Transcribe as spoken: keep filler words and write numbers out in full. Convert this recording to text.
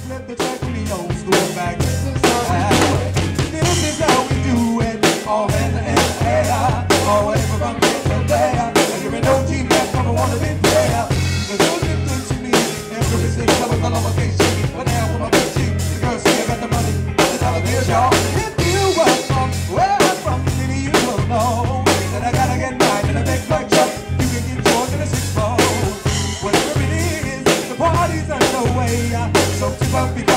flip the track with the old school back. This is how we do it. All hands in the air, all whatever from here to there. You're an O G man, come and wanna be there. The girls been good to me, and for this nigga, I was all over K C. But now with my big G, the girls say I got the money, the dollar bills, y'all. If you were from where I'm from, maybe you will know that I gotta get mine in a big black truck. You can get yours in a six four. Whatever it is, the party's underway. So tip up.